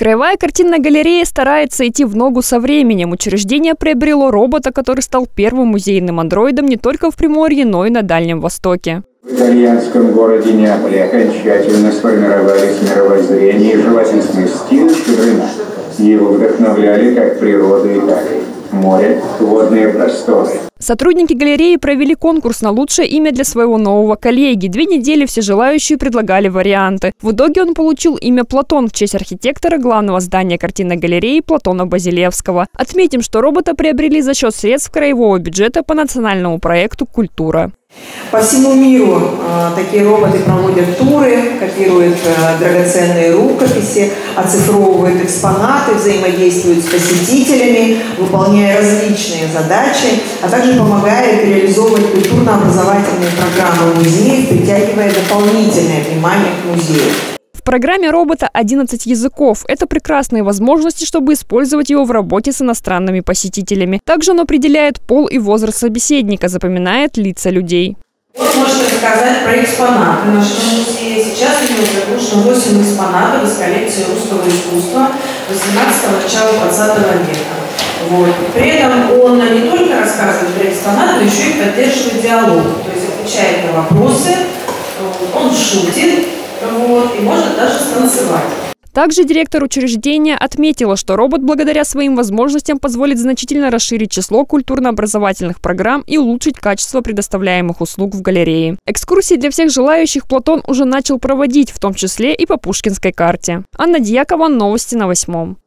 Краевая картинная галерея старается идти в ногу со временем. Учреждение приобрело робота, который стал первым музейным андроидом не только в Приморье, но и на Дальнем Востоке. В итальянском городе Неаполе окончательно сформировались мировоззрение и живописный стиль Чудрина. Его вдохновляли как природа Италии. Море, водные просторы. Сотрудники галереи провели конкурс на лучшее имя для своего нового коллеги. 2 недели все желающие предлагали варианты. В итоге он получил имя Платон в честь архитектора главного здания картинной галереи Платона Базилевского. Отметим, что робота приобрели за счет средств краевого бюджета по национальному проекту «Культура». По всему миру такие роботы проводят туры, копируют драгоценные рукописи, оцифровывают экспонаты, взаимодействуют с посетителями, выполняя различные задачи, а также помогают реализовывать культурно-образовательные программы музеев, притягивая дополнительное внимание к музею. В программе робота 11 языков. Это прекрасные возможности, чтобы использовать его в работе с иностранными посетителями. Также он определяет пол и возраст собеседника, запоминает лица людей. Вот можете рассказать про экспонаты нашего музея. Сейчас у него загружено 8 экспонатов из коллекции русского искусства 18-го, начала 20 века. Вот. При этом он не только рассказывает про экспонаты, но еще и поддерживает диалог. То есть отвечает на вопросы, он шутит. Вот, и может даже станцевать. Также директор учреждения отметила, что робот благодаря своим возможностям позволит значительно расширить число культурно-образовательных программ и улучшить качество предоставляемых услуг в галерее. Экскурсии для всех желающих Платон уже начал проводить, в том числе и по Пушкинской карте. Анна Дьякова, новости на 8.